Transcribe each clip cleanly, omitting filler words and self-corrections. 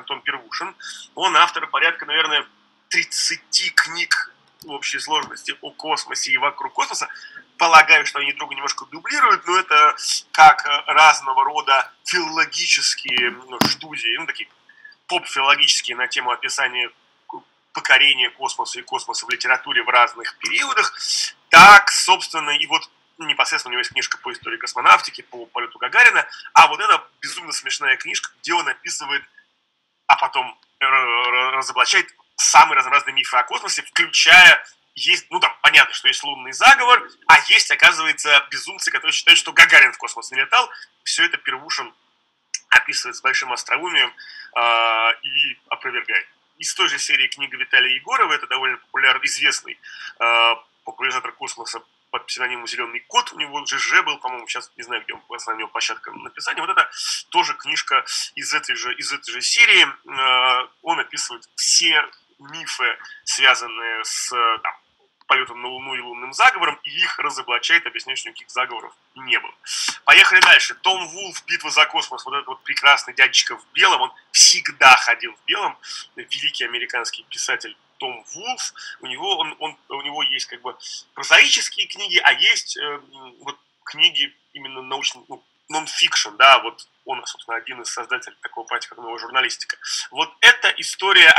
Антон Первушин. Он автор порядка, наверное, 30 книг в общей сложности о космосе и вокруг космоса. Полагаю, что они друга немножко дублируют, но это как разного рода филологические студии, такие поп-филологические на тему описания покорения космоса и космоса в литературе в разных периодах, так, собственно, и вот непосредственно у него есть книжка по истории космонавтики, по полету Гагарина, а вот это безумно смешная книжка, где он описывает, а потом разоблачает самые разнообразные мифы о космосе, включая, есть, там понятно, что есть лунный заговор, а есть, оказывается, безумцы, которые считают, что Гагарин в космос не летал. Все это Первушин описывает с большим остроумием и опровергает. Из той же серии книга Виталия Егорова, это довольно популярный, известный популяризатор космоса под псевдонимом «Зеленый кот», у него ЖЖ был, по-моему, сейчас не знаю, где он, у него площадка написания. Вот это тоже книжка из этой же серии. Он описывает все мифы, связанные с полетом на Луну и лунным заговором, и их разоблачает, объясняет, что никаких заговоров не было. Поехали дальше. Том Вулф, «Битва за космос». Вот этот вот прекрасный дядечка в белом, он всегда ходил в белом. Великий американский писатель Том Вулф. У него есть как бы прозаические книги, а есть вот книги именно научные, нон-фикшн, да, вот он, собственно, один из создателей такого понятия, как новая журналистика. Вот это история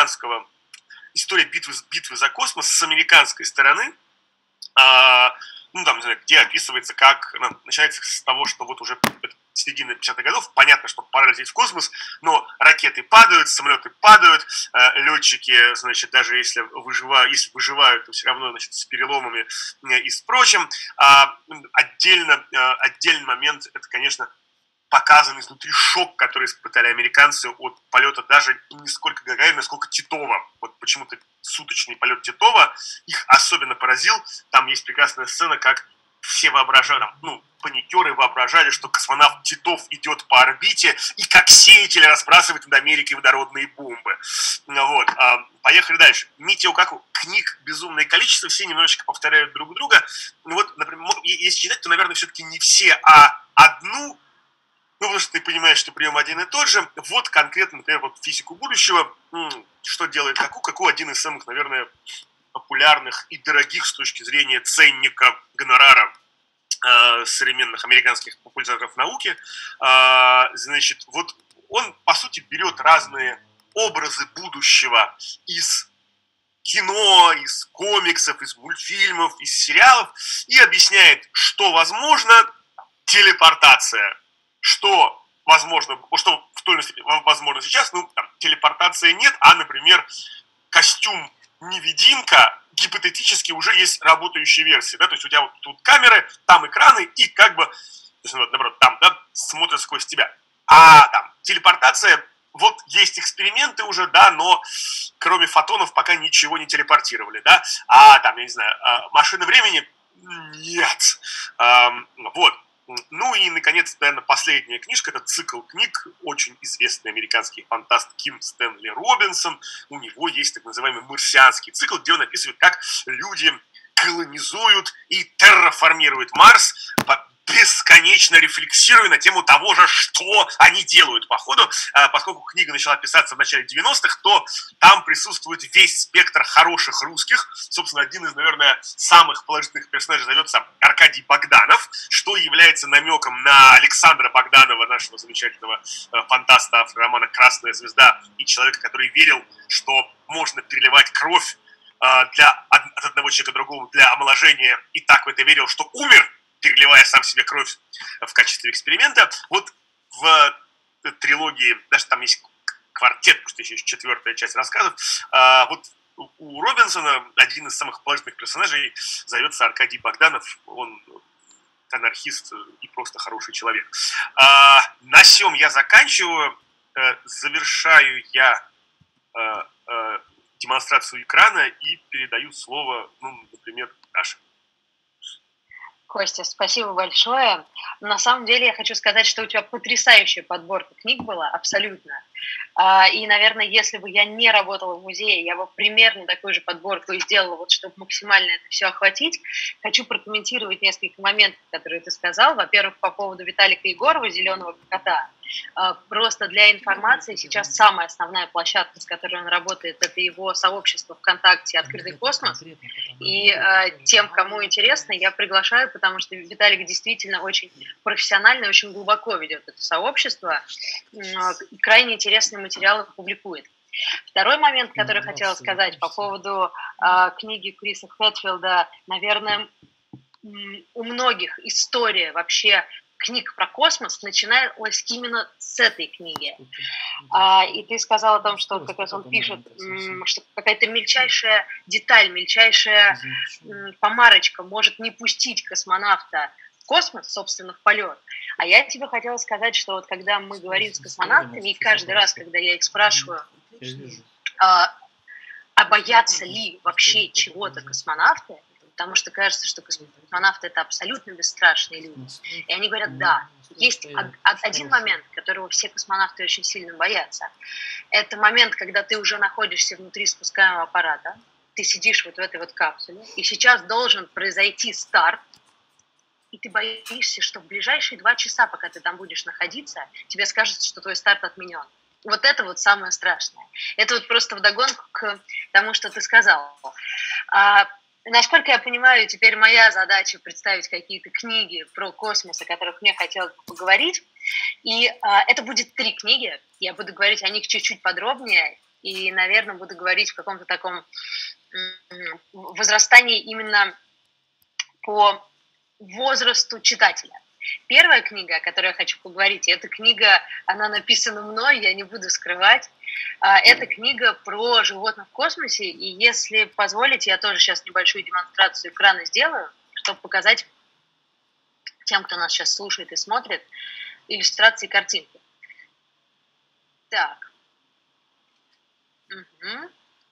битвы за космос с американской стороны, где описывается, как начинается с того, что вот уже середина 50-х годов, понятно, что пора лететь в космос, но ракеты падают, самолеты падают, летчики, значит, даже если выживают, то все равно, значит, с переломами и с прочим. Отдельный момент, это, конечно, показан изнутри шок, который испытали американцы от полета даже не сколько Гагарина, сколько Титова. Вот почему-то суточный полет Титова их особенно поразил. Там есть прекрасная сцена, как все воображали, паникеры воображали, что космонавт Титов идет по орбите и как сеятель разбрасывает над Америкой водородные бомбы. Вот. Поехали дальше. Митио Каку. Книг безумное количество, все немножечко повторяют друг друга. Вот, например, если читать, то, наверное, все-таки не все, а одну. Потому что ты понимаешь, что прием один и тот же. Вот конкретно, например, вот «Физику будущего», что делает Каку один из самых, наверное, популярных и дорогих с точки зрения ценника гонорара современных американских популяризаторов науки. Значит, вот он, по сути, берет разные образы будущего из кино, из комиксов, из мультфильмов, из сериалов и объясняет, что возможно телепортация, что возможно, что в той степени возможно сейчас, телепортации нет, а, например, костюм невидимка гипотетически уже есть работающие версии, да, то есть у тебя вот тут камеры, там экраны, и как бы, то есть, наоборот, там, да, смотрят сквозь тебя. А там телепортация, вот есть эксперименты уже, да, но кроме фотонов пока ничего не телепортировали, да, а там, я не знаю, машины времени нет, вот. Ну и, наконец, наверное, последняя книжка, это цикл книг, очень известный американский фантаст Ким Стэнли Робинсон. У него есть так называемый марсианский цикл, где он описывает, как люди колонизуют и терраформируют Марс, бесконечно рефлексируя на тему того же, что они делают по ходу. Поскольку книга начала писаться в начале 90-х, то там присутствует весь спектр хороших русских. Собственно, один из, наверное, самых положительных персонажей зовется Аркадий Богданов, что является намеком на Александра Богданова, нашего замечательного фантаста, автора романа «Красная звезда», и человека, который верил, что можно переливать кровь от одного человека к другому для омоложения, и так в это верил, что умер, переливая сам себе кровь в качестве эксперимента. Вот в трилогии, даже там есть квартет, потому что еще есть 4-я часть рассказов, вот у Робинсона один из самых положительных персонажей зовется Аркадий Богданов, он анархист и просто хороший человек. На сём я заканчиваю, завершаю я демонстрацию экрана и передаю слово, например, Даше. Костя, спасибо большое. На самом деле я хочу сказать, что у тебя потрясающая подборка книг была, абсолютно. И, наверное, если бы я не работала в музее, я бы примерно такую же подборку и сделала, вот, чтобы максимально это все охватить. Хочу прокомментировать несколько моментов, которые ты сказал. Во-первых, по поводу Виталика Егорова, «Зеленого кота». Просто для информации, сейчас самая основная площадка, с которой он работает, это его сообщество ВКонтакте «Открытый космос». И тем, кому интересно, я приглашаю, потому что Виталик действительно очень профессионально, очень глубоко ведет это сообщество, крайне интересные материалы публикует. Второй момент, который хотела сказать по поводу книги Криса Хэтфилда, наверное, у многих история вообще книг про космос начиналась именно с этой книги. И ты сказал о том, что как раз он пишет, что какая-то мельчайшая деталь, мельчайшая помарочка может не пустить космонавта в космос, собственно, в полет. А я тебе хотела сказать, что вот когда мы говорим с космонавтами, и каждый раз, когда я их спрашиваю, а боятся ли вообще чего-то космонавты, потому что кажется, что космонавты – это абсолютно бесстрашные люди. И они говорят, да, есть один момент, которого все космонавты очень сильно боятся. Это момент, когда ты уже находишься внутри спускаемого аппарата, ты сидишь вот в этой вот капсуле, и сейчас должен произойти старт, и ты боишься, что в ближайшие 2 часа, пока ты там будешь находиться, тебе скажут, что твой старт отменен. Вот это вот самое страшное. Это вот просто вдогонку к тому, что ты сказал. Насколько я понимаю, теперь моя задача представить какие-то книги про космос, о которых мне хотелось бы поговорить. И это будет 3 книги. Я буду говорить о них чуть-чуть подробнее. И, наверное, буду говорить в каком-то таком возрастании именно по возрасту читателя. Первая книга, о которой я хочу поговорить, эта книга, она написана мной, я не буду скрывать. Это книга про животных в космосе, и если позволите, я тоже сейчас небольшую демонстрацию экрана сделаю, чтобы показать тем, кто нас сейчас слушает и смотрит, иллюстрации картинки. Так. Угу.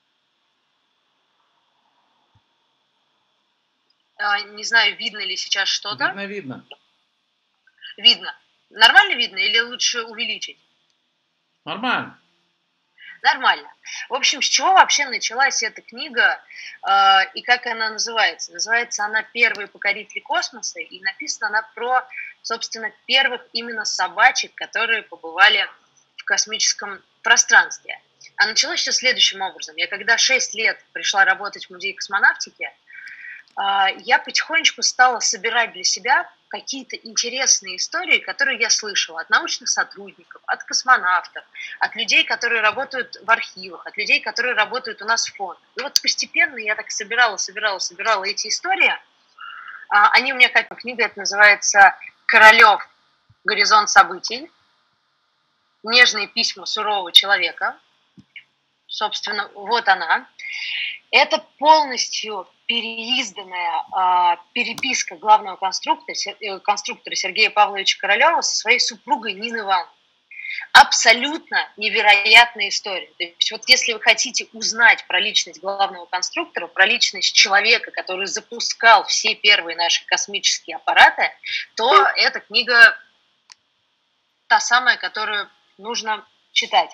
Не знаю, видно ли сейчас что-то. Видно. Видно. Нормально видно или лучше увеличить? Нормально. Нормально. В общем, с чего вообще началась эта книга и как она называется? Называется она «Первые покорители космоса», и написана она про, собственно, первых именно собачек, которые побывали в космическом пространстве. А началось все следующим образом. Я когда 6 лет пришла работать в музей космонавтики, я потихонечку стала собирать для себя какие-то интересные истории, которые я слышала от научных сотрудников, от космонавтов, от людей, которые работают в архивах, от людей, которые работают у нас в фонде. И вот постепенно я так собирала эти истории. Они у меня, как книга, это называется «Королев. Горизонт событий. Нежные письма сурового человека». Собственно, вот она. Это полностью переизданная переписка главного конструктора Сергея Павловича Королева со своей супругой Ниной Ивановной. Абсолютно невероятная история. То есть вот если вы хотите узнать про личность главного конструктора, про личность человека, который запускал все первые наши космические аппараты, то эта книга та самая, которую нужно читать.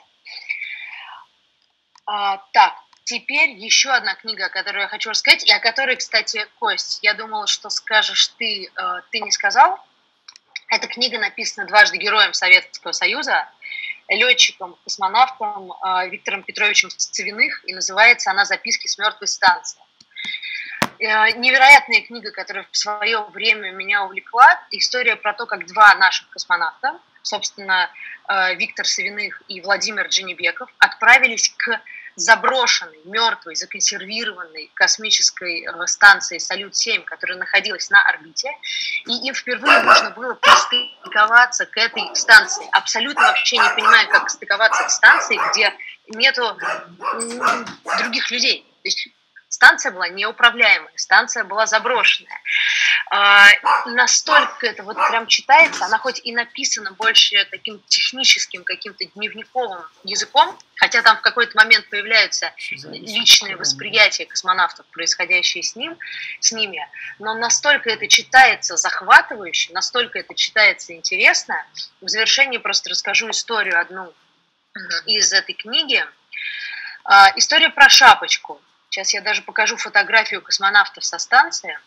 Так. Теперь еще одна книга, о которой я хочу рассказать, и о которой, кстати, Кость, я думала, что скажешь ты, ты не сказал. Эта книга написана дважды героем Советского Союза, летчиком, космонавтом Виктором Петровичем Сцевиных, и называется она «Записки с мертвой станции». Невероятная книга, которая в свое время меня увлекла. История про то, как 2 наших космонавта, собственно, Виктор Савиных и Владимир Дженебеков, отправились к заброшенной, мертвой, законсервированной космической станции «Салют-7», которая находилась на орбите, и им впервые нужно было пристыковаться к этой станции. Абсолютно вообще не понимая, как стыковаться к станции, где нету других людей. То есть станция была неуправляемая, станция была заброшенная. Настолько это вот прям читается, она хоть и написана больше таким техническим каким-то дневниковым языком, хотя там в какой-то момент появляются личные восприятия космонавтов, происходящие с ними, но настолько это читается захватывающе, настолько это читается интересно. В завершении просто расскажу историю одну из этой книги. История про шапочку. Сейчас я даже покажу фотографию космонавтов со станции.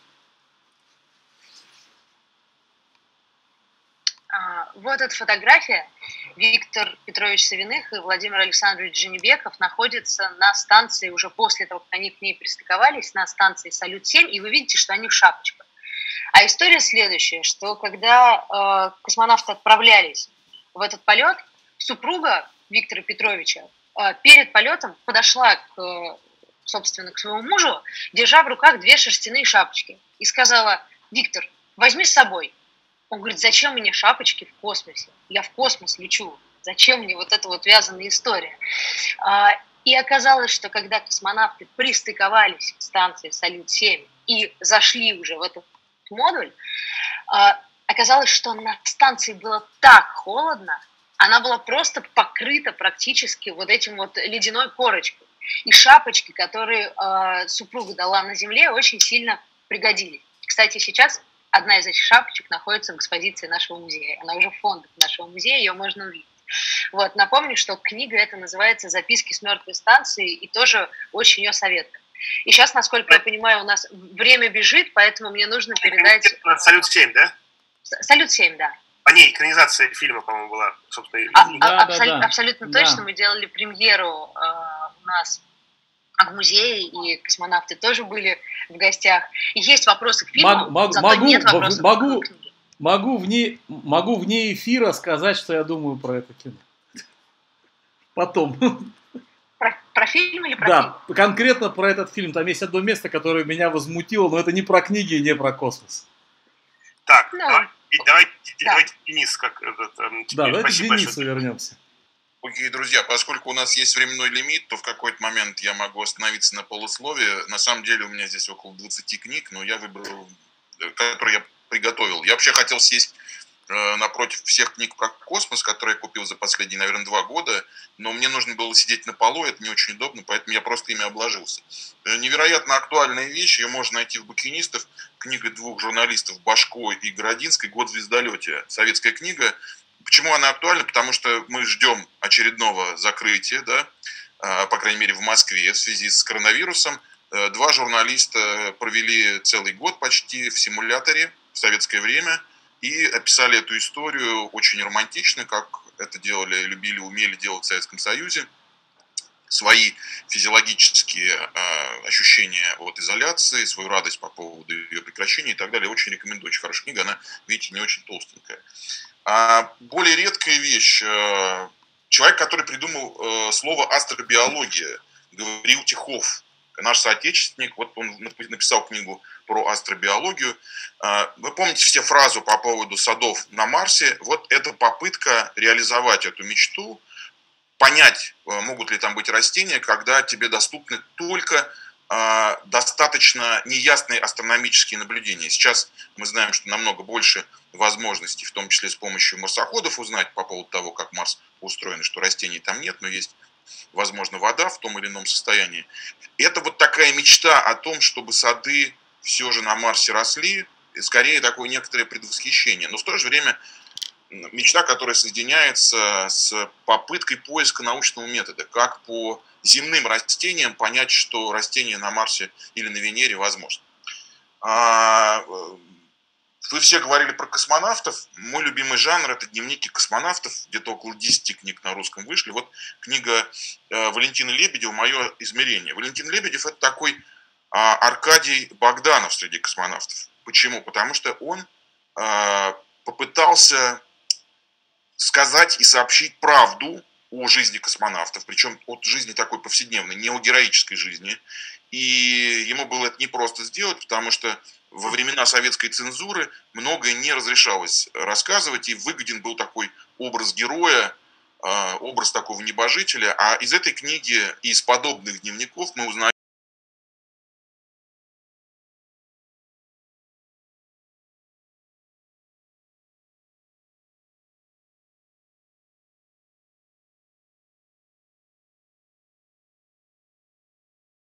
Вот эта фотография. Виктор Петрович Савиных и Владимир Александрович Дженебеков находятся на станции уже после того, как они к ней пристыковались, на станции «Салют-7», и вы видите, что они в шапочках. А история следующая, что когда космонавты отправлялись в этот полет, супруга Виктора Петровича перед полетом подошла собственно, к своему мужу, держа в руках 2 шерстяные шапочки, и сказала: «Виктор, возьми с собой». Он говорит: «Зачем мне шапочки в космосе? Я в космос лечу. Зачем мне вот эта вот вязаная история?» И оказалось, что когда космонавты пристыковались к станции «Салют-7» и зашли уже в этот модуль, оказалось, что на станции было так холодно, она была просто покрыта практически вот этим вот ледяной корочкой. И шапочки, которые супруга дала на Земле, очень сильно пригодились. Кстати, сейчас одна из этих шапочек находится в экспозиции нашего музея. Она уже в фондах нашего музея, ее можно увидеть. Вот, напомню, что книга эта называется «Записки с мертвой станции», и тоже очень ее советую. И сейчас, насколько я понимаю, у нас время бежит, поэтому мне нужно передать... «Салют-7», да? «Салют-7», да. По ней экранизация фильма, по-моему, была, собственно. Абсолютно точно. Мы делали премьеру у нас в музее, и космонавты тоже были в гостях. И есть вопросы к фильму, зато нет вопросов к книге. Могу вне эфира сказать, что я думаю про это кино. Потом. Про фильм или про книгу? фильм? Да, конкретно про этот фильм. Там есть одно место, которое меня возмутило, но это не про книги и не про космос. Так, давайте Денис, давайте к Денису вернемся. Окей, друзья, поскольку у нас есть временной лимит, то в какой-то момент я могу остановиться на полусловие. На самом деле у меня здесь около 20 книг, но я выбрал, которые я приготовил. Я вообще хотел сесть напротив всех книг про космос, которые я купил за последние, наверное, 2 года, но мне нужно было сидеть на полу, это не очень удобно, поэтому я просто ими обложился. Невероятно актуальная вещь, ее можно найти в «Букинистов», книга 2 журналистов Башко и Городинской «Год в звездолете». Советская книга. Почему она актуальна? Потому что мы ждем очередного закрытия, да, по крайней мере в Москве в связи с коронавирусом. 2 журналиста провели целый год почти в симуляторе в советское время и описали эту историю очень романтично, как это делали, любили, умели делать в Советском Союзе. Свои физиологические ощущения от изоляции, свою радость по поводу ее прекращения и так далее. Очень рекомендую, очень хорошая книга, она, видите, не очень толстенькая. Более редкая вещь. Человек, который придумал слово астробиология, Гавриил Тихов, наш соотечественник, вот он написал книгу про астробиологию. Вы помните все фразу по поводу садов на Марсе? Вот это попытка реализовать эту мечту, понять, могут ли там быть растения, когда тебе доступны только достаточно неясные астрономические наблюдения. Сейчас мы знаем, что намного больше возможностей, в том числе с помощью марсоходов, узнать по поводу того, как Марс устроен, что растений там нет, но есть, возможно, вода в том или ином состоянии. Это вот такая мечта о том, чтобы сады все же на Марсе росли, скорее такое некоторое предвосхищение. Но в то же время мечта, которая соединяется с попыткой поиска научного метода, как по земным растениям понять, что растения на Марсе или на Венере возможно. Вы все говорили про космонавтов. Мой любимый жанр – это дневники космонавтов. Где-то около 10 книг на русском вышли. Вот книга Валентина Лебедева «Мое измерение». Валентин Лебедев – это такой Аркадий Богданов среди космонавтов. Почему? Потому что он попытался сказать и сообщить правду о жизни космонавтов, причем от жизни такой повседневной, не о героической жизни. И ему было это непросто сделать, потому что во времена советской цензуры многое не разрешалось рассказывать, и выгоден был такой образ героя, образ такого небожителя. А из этой книги и из подобных дневников мы узнаем